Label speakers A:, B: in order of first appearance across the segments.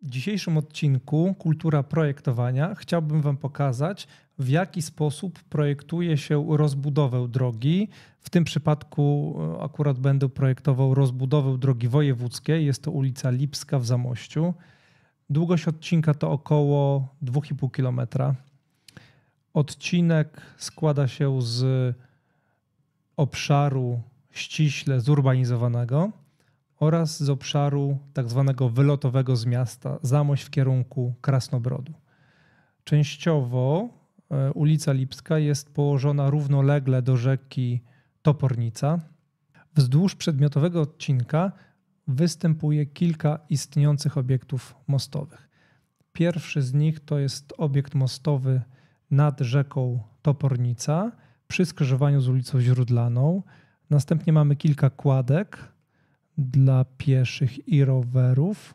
A: W dzisiejszym odcinku Kultura projektowania chciałbym Wam pokazać, w jaki sposób projektuje się rozbudowę drogi. W tym przypadku akurat będę projektował rozbudowę drogi wojewódzkiej. Jest to ulica Lipska w Zamościu. Długość odcinka to około 2,5 km. Odcinek składa się z obszaru ściśle zurbanizowanego oraz z obszaru tak zwanego wylotowego z miasta, Zamość w kierunku Krasnobrodu. Częściowo ulica Lipska jest położona równolegle do rzeki Topornica. Wzdłuż przedmiotowego odcinka występuje kilka istniejących obiektów mostowych. Pierwszy z nich to jest obiekt mostowy nad rzeką Topornica przy skrzyżowaniu z ulicą Źródlaną. Następnie mamy kilka kładek dla pieszych i rowerów.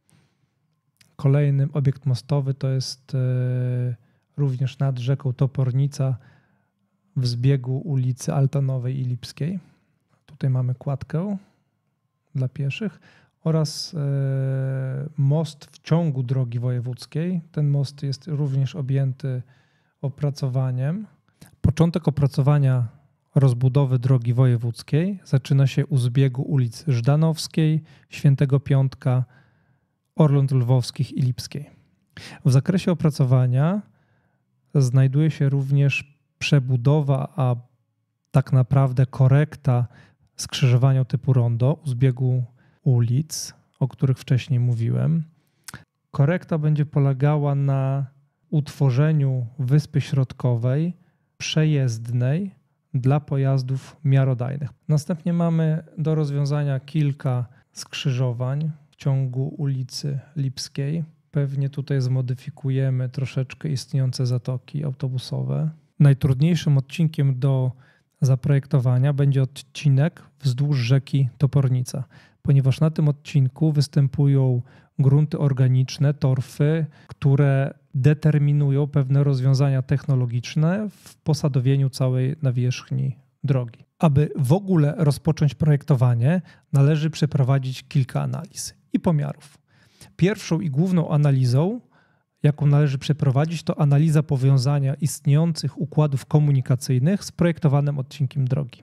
A: Kolejny obiekt mostowy to jest również nad rzeką Topornica w zbiegu ulicy Altanowej i Lipskiej. Tutaj mamy kładkę dla pieszych oraz most w ciągu drogi wojewódzkiej. Ten most jest również objęty opracowaniem. Początek opracowania rozbudowy drogi wojewódzkiej zaczyna się u zbiegu ulic Żdanowskiej, Świętego Piątka, Orląt Lwowskich i Lipskiej. W zakresie opracowania znajduje się również przebudowa, a tak naprawdę korekta skrzyżowania typu rondo u zbiegu ulic, o których wcześniej mówiłem. Korekta będzie polegała na utworzeniu wyspy środkowej, przejezdnej dla pojazdów miarodajnych. Następnie mamy do rozwiązania kilka skrzyżowań w ciągu ulicy Lipskiej. Pewnie tutaj zmodyfikujemy troszeczkę istniejące zatoki autobusowe. Najtrudniejszym odcinkiem do zaprojektowania będzie odcinek wzdłuż rzeki Topornica, ponieważ na tym odcinku występują grunty organiczne, torfy, które determinują pewne rozwiązania technologiczne w posadowieniu całej nawierzchni drogi. Aby w ogóle rozpocząć projektowanie, należy przeprowadzić kilka analiz i pomiarów. Pierwszą i główną analizą, jaką należy przeprowadzić, to analiza powiązania istniejących układów komunikacyjnych z projektowanym odcinkiem drogi.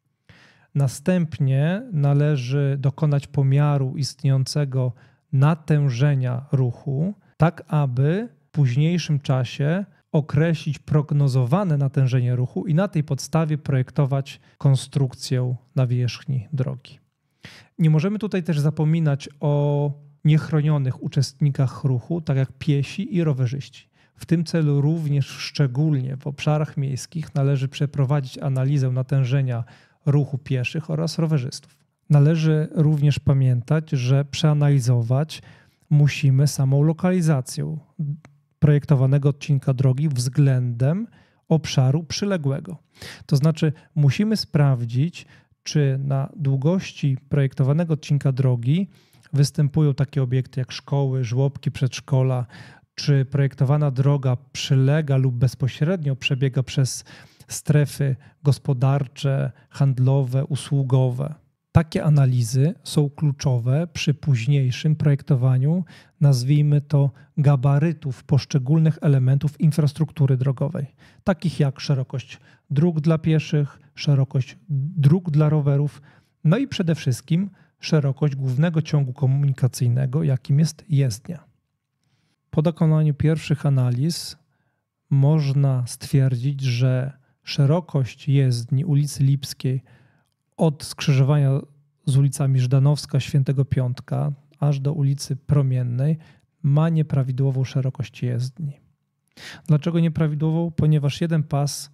A: Następnie należy dokonać pomiaru istniejącego natężenia ruchu, tak aby w późniejszym czasie określić prognozowane natężenie ruchu i na tej podstawie projektować konstrukcję nawierzchni drogi. Nie możemy tutaj też zapominać o niechronionych uczestnikach ruchu, tak jak piesi i rowerzyści. W tym celu również szczególnie w obszarach miejskich należy przeprowadzić analizę natężenia ruchu pieszych oraz rowerzystów. Należy również pamiętać, że przeanalizować musimy samą lokalizację projektowanego odcinka drogi względem obszaru przyległego. To znaczy musimy sprawdzić, czy na długości projektowanego odcinka drogi występują takie obiekty jak szkoły, żłobki, przedszkola, czy projektowana droga przylega lub bezpośrednio przebiega przez strefy gospodarcze, handlowe, usługowe. Takie analizy są kluczowe przy późniejszym projektowaniu, nazwijmy to gabarytów poszczególnych elementów infrastruktury drogowej, takich jak szerokość dróg dla pieszych, szerokość dróg dla rowerów, no i przede wszystkim szerokość głównego ciągu komunikacyjnego, jakim jest jezdnia. Po dokonaniu pierwszych analiz można stwierdzić, że szerokość jezdni ulicy Lipskiej od skrzyżowania z ulicami Żdanowska, Świętego Piątka aż do ulicy Promiennej ma nieprawidłową szerokość jezdni. Dlaczego nieprawidłową? Ponieważ jeden pas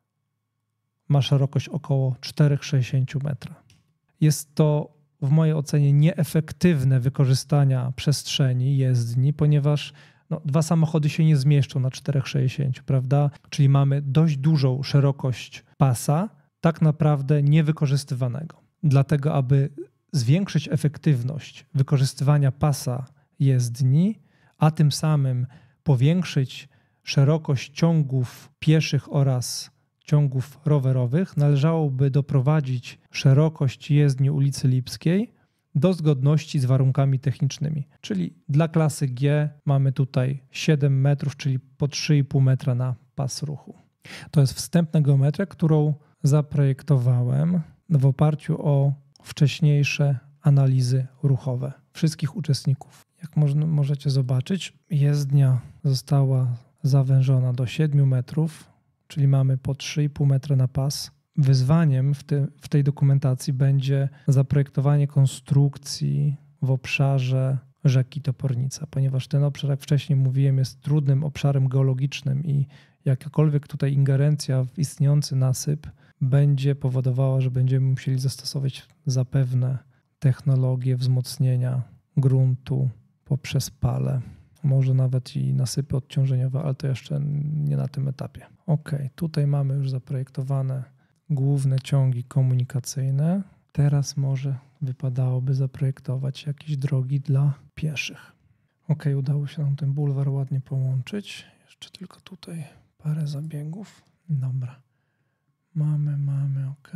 A: ma szerokość około 4,60 metra. Jest to w mojej ocenie nieefektywne wykorzystania przestrzeni jezdni, ponieważ dwa samochody się nie zmieszczą na 4,60, prawda? Czyli mamy dość dużą szerokość pasa, tak naprawdę niewykorzystywanego. Dlatego, aby zwiększyć efektywność wykorzystywania pasa jezdni, a tym samym powiększyć szerokość ciągów pieszych oraz ciągów rowerowych, należałoby doprowadzić szerokość jezdni ulicy Lipskiej do zgodności z warunkami technicznymi. Czyli dla klasy G mamy tutaj 7 metrów, czyli po 3,5 metra na pas ruchu. To jest wstępna geometria, którą zaprojektowałem w oparciu o wcześniejsze analizy ruchowe wszystkich uczestników. Jak możecie zobaczyć, jezdnia została zawężona do 7 metrów, czyli mamy po 3,5 metra na pas. Wyzwaniem w tej dokumentacji będzie zaprojektowanie konstrukcji w obszarze rzeki Topornica, ponieważ ten obszar, jak wcześniej mówiłem, jest trudnym obszarem geologicznym i jakakolwiek tutaj ingerencja w istniejący nasyp będzie powodowała, że będziemy musieli zastosować zapewne technologie wzmocnienia gruntu poprzez pale, może nawet i nasypy odciążeniowe, ale to jeszcze nie na tym etapie. Ok, tutaj mamy już zaprojektowane główne ciągi komunikacyjne. Teraz może wypadałoby zaprojektować jakieś drogi dla pieszych. Ok, udało się nam ten bulwar ładnie połączyć. Jeszcze tylko tutaj parę zabiegów. Dobra. Mamy, ok.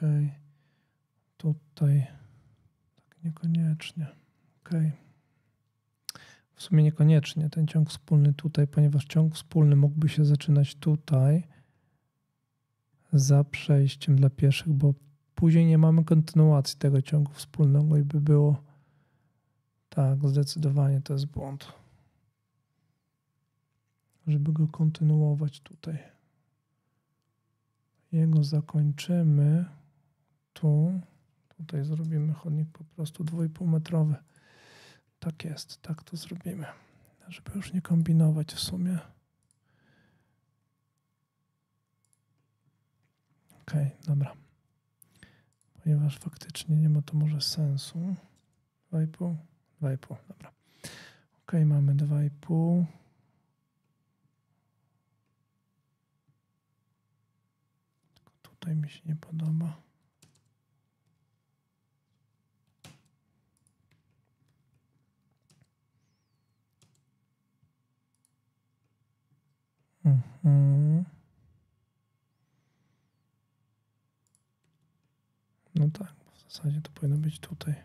A: Tutaj tak niekoniecznie. Ok. W sumie niekoniecznie ten ciąg wspólny tutaj, ponieważ ciąg wspólny mógłby się zaczynać tutaj za przejściem dla pieszych, bo później nie mamy kontynuacji tego ciągu wspólnego i by było tak, zdecydowanie to jest błąd. Żeby go kontynuować tutaj. Jego zakończymy tu. Tutaj zrobimy chodnik po prostu 2,5 metrowy. Tak jest, tak to zrobimy. Żeby już nie kombinować w sumie. Okej, dobra. Ponieważ faktycznie nie ma to może sensu. 2,5, dobra. Okej, mamy 2,5. Tylko tutaj mi się nie podoba. No tak, w zasadzie to powinno być tutaj.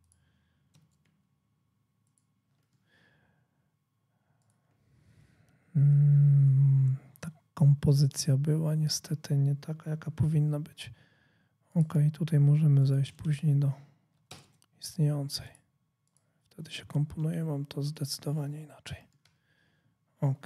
A: Ta kompozycja była niestety nie taka, jaka powinna być. Ok, tutaj możemy zejść później do istniejącej. Wtedy się komponuje, mam to zdecydowanie inaczej. Ok.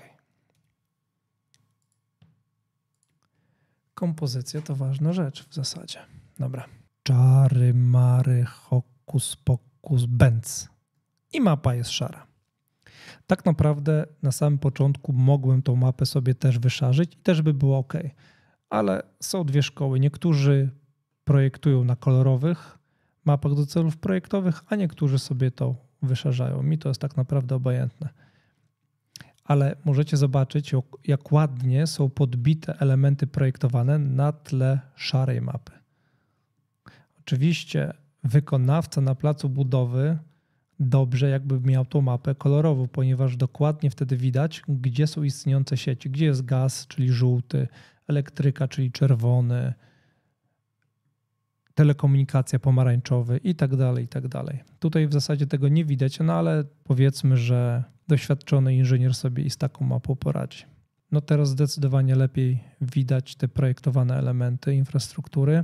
A: Kompozycja to ważna rzecz w zasadzie. Dobra. Czary, mary, hokus pokus, bęc. I mapa jest szara. Tak naprawdę na samym początku mogłem tą mapę sobie też wyszarzyć i też by było ok. Ale są dwie szkoły. Niektórzy projektują na kolorowych mapach do celów projektowych, a niektórzy sobie to wyszarzają. Mi to jest tak naprawdę obojętne. Ale możecie zobaczyć, jak ładnie są podbite elementy projektowane na tle szarej mapy. Oczywiście wykonawca na placu budowy dobrze jakby miał tą mapę kolorową, ponieważ dokładnie wtedy widać, gdzie są istniejące sieci, gdzie jest gaz, czyli żółty, elektryka, czyli czerwony, telekomunikacja pomarańczowy i tak dalej, i tak dalej. Tutaj w zasadzie tego nie widać, no ale powiedzmy, że doświadczony inżynier sobie i z taką mapą poradzi. No teraz zdecydowanie lepiej widać te projektowane elementy infrastruktury.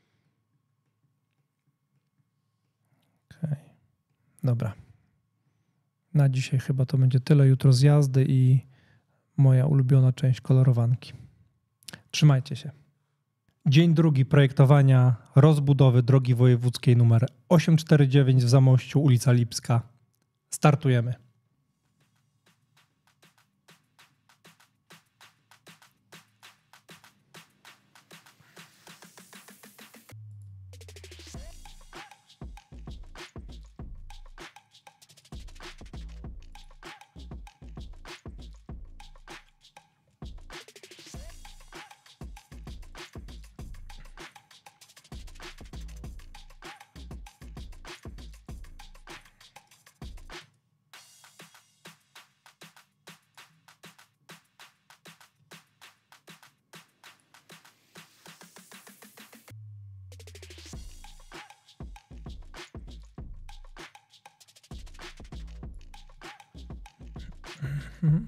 A: Okay. Dobra. Na dzisiaj chyba to będzie tyle. Jutro zjazdy i moja ulubiona część kolorowanki. Trzymajcie się. Dzień drugi projektowania rozbudowy drogi wojewódzkiej nr 849 w Zamościu, ulica Lipska. Startujemy. Mhm.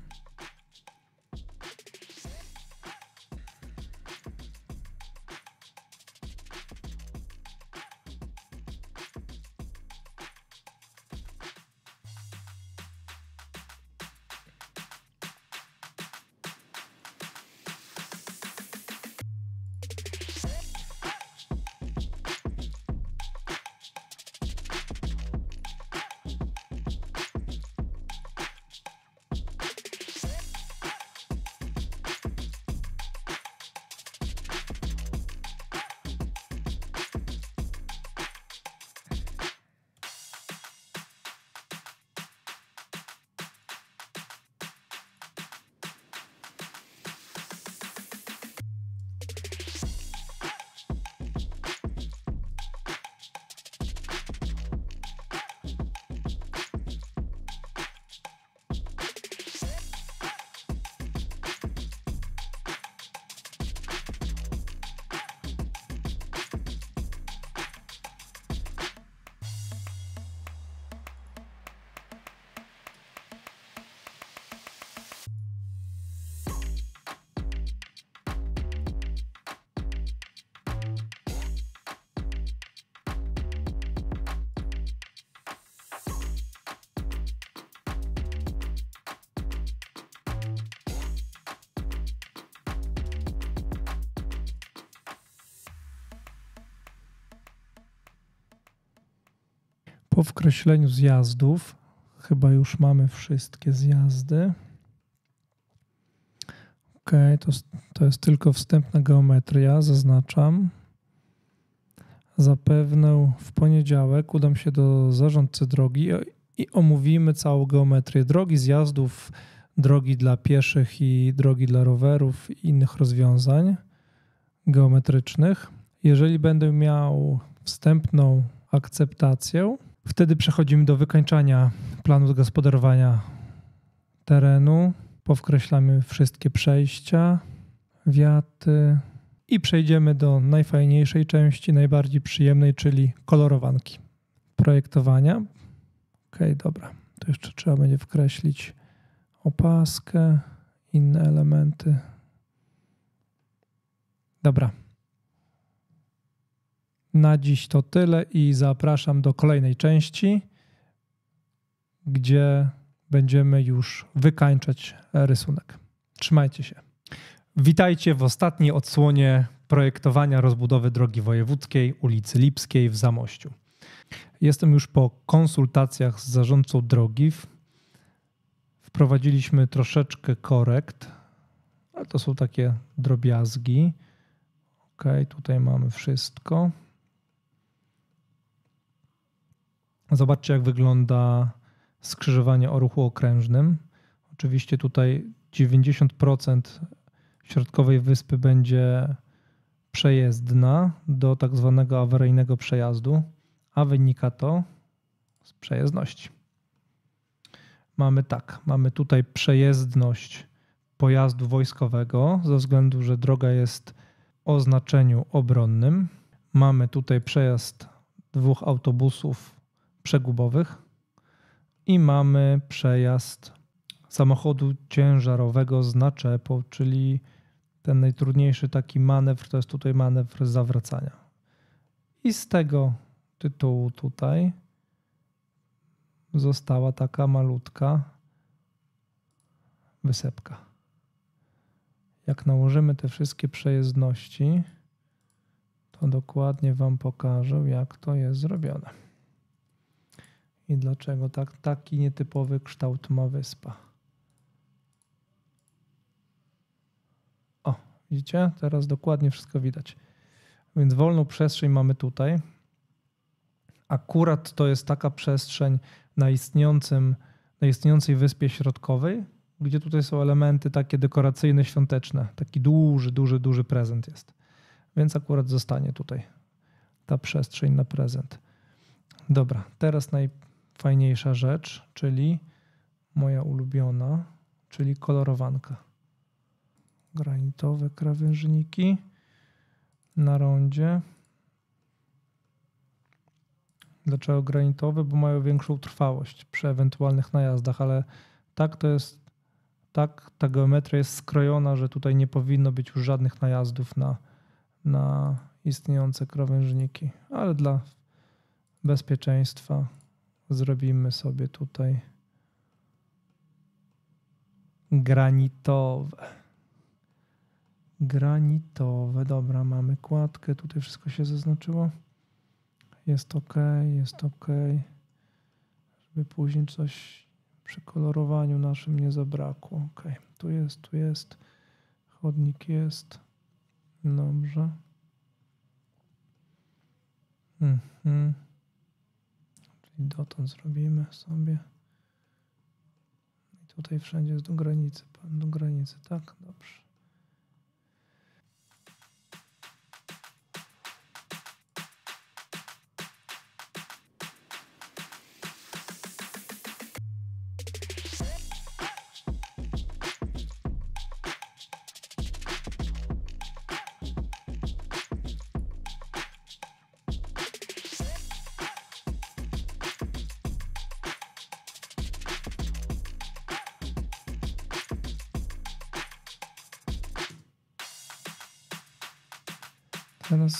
A: Po wkreśleniu zjazdów, chyba już mamy wszystkie zjazdy. Ok, to jest tylko wstępna geometria, zaznaczam. Zapewne w poniedziałek udam się do zarządcy drogi i omówimy całą geometrię drogi, zjazdów, drogi dla pieszych i drogi dla rowerów i innych rozwiązań geometrycznych. Jeżeli będę miał wstępną akceptację, wtedy przechodzimy do wykańczania planu zagospodarowania terenu. Powkreślamy wszystkie przejścia, wiaty i przejdziemy do najfajniejszej części, najbardziej przyjemnej, czyli kolorowanki projektowania. Ok, dobra. To jeszcze trzeba będzie wkreślić opaskę, inne elementy. Dobra. Na dziś to tyle i zapraszam do kolejnej części, gdzie będziemy już wykańczać rysunek. Trzymajcie się. Witajcie w ostatniej odsłonie projektowania rozbudowy drogi wojewódzkiej ulicy Lipskiej w Zamościu. Jestem już po konsultacjach z zarządcą drogi. Wprowadziliśmy troszeczkę korekt, ale to są takie drobiazgi. Ok, tutaj mamy wszystko. Zobaczcie, jak wygląda skrzyżowanie o ruchu okrężnym. Oczywiście tutaj 90% środkowej wyspy będzie przejezdna do tak zwanego awaryjnego przejazdu, a wynika to z przejezdności. Mamy tutaj przejezdność pojazdu wojskowego ze względu, że droga jest o znaczeniu obronnym. Mamy tutaj przejazd 2 autobusów przegubowych i mamy przejazd samochodu ciężarowego z naczepą, czyli ten najtrudniejszy taki manewr to jest tutaj manewr zawracania. I z tego tytułu tutaj została taka malutka wysepka. Jak nałożymy te wszystkie przejezdności, to dokładnie Wam pokażę, jak to jest zrobione. I dlaczego taki nietypowy kształt ma wyspa. O, widzicie? Teraz dokładnie wszystko widać. Więc wolną przestrzeń mamy tutaj. Akurat to jest taka przestrzeń na istniejącej wyspie środkowej, gdzie tutaj są elementy takie dekoracyjne, świąteczne. Taki duży prezent jest. Więc akurat zostanie tutaj ta przestrzeń na prezent. Dobra, teraz najfajniejsza rzecz, czyli moja ulubiona, czyli kolorowanka. Granitowe krawężniki na rondzie. Dlaczego granitowe? Bo mają większą trwałość przy ewentualnych najazdach, ale tak to jest Tak, ta geometria jest skrojona, że tutaj nie powinno być już żadnych najazdów na istniejące krawężniki, ale dla bezpieczeństwa zrobimy sobie tutaj granitowe. Granitowe, dobra, mamy kładkę, tutaj wszystko się zaznaczyło. Jest ok, żeby później coś przy kolorowaniu naszym nie zabrakło. Ok, tu jest, chodnik jest, dobrze. Czyli dotąd zrobimy sobie. I tutaj wszędzie jest do granicy, tak? Dobrze. Teraz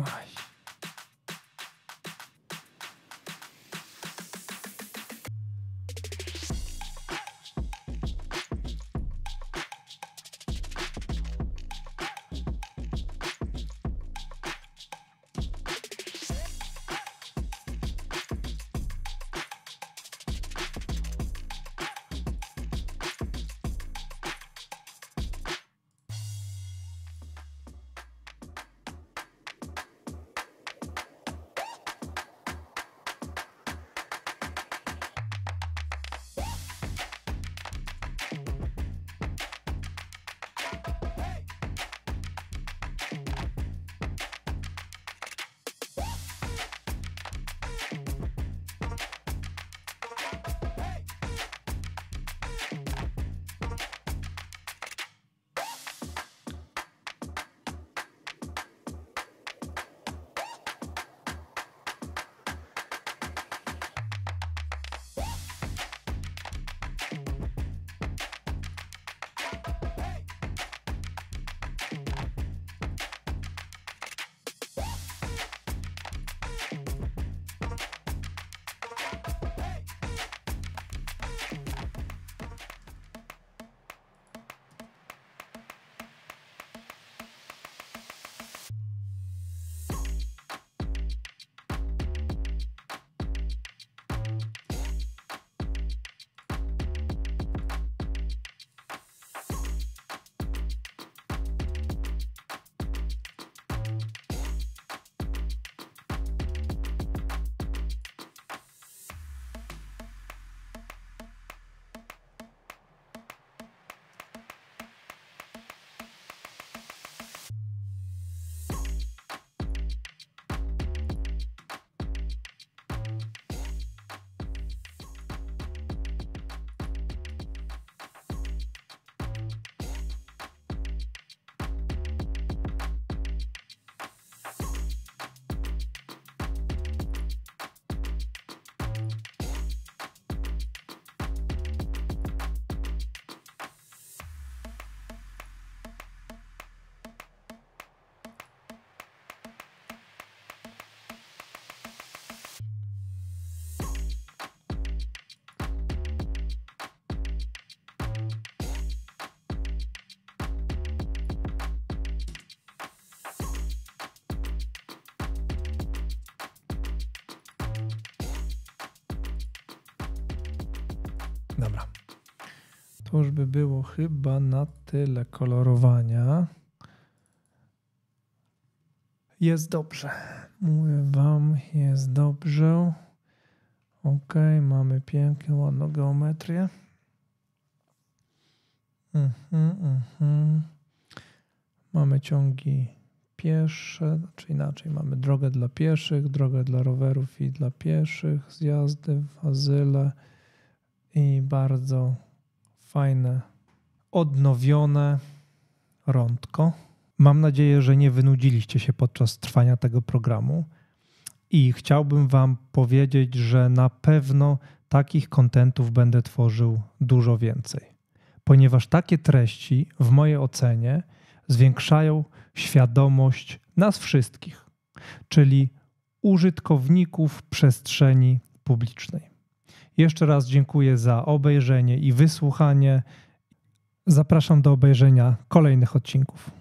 A: dobra. To już by było chyba na tyle kolorowania. Jest dobrze. Mówię wam, jest dobrze. Ok, mamy pięknie, ładną geometrię. Mamy ciągi piesze, czy inaczej, mamy drogę dla pieszych, drogę dla rowerów i dla pieszych, zjazdy, azyle i bardzo fajne, odnowione rondko. Mam nadzieję, że nie wynudziliście się podczas trwania tego programu i chciałbym wam powiedzieć, że na pewno takich kontentów będę tworzył dużo więcej. ponieważ takie treści w mojej ocenie zwiększają świadomość nas wszystkich, czyli użytkowników przestrzeni publicznej. Jeszcze raz dziękuję za obejrzenie i wysłuchanie. Zapraszam do obejrzenia kolejnych odcinków.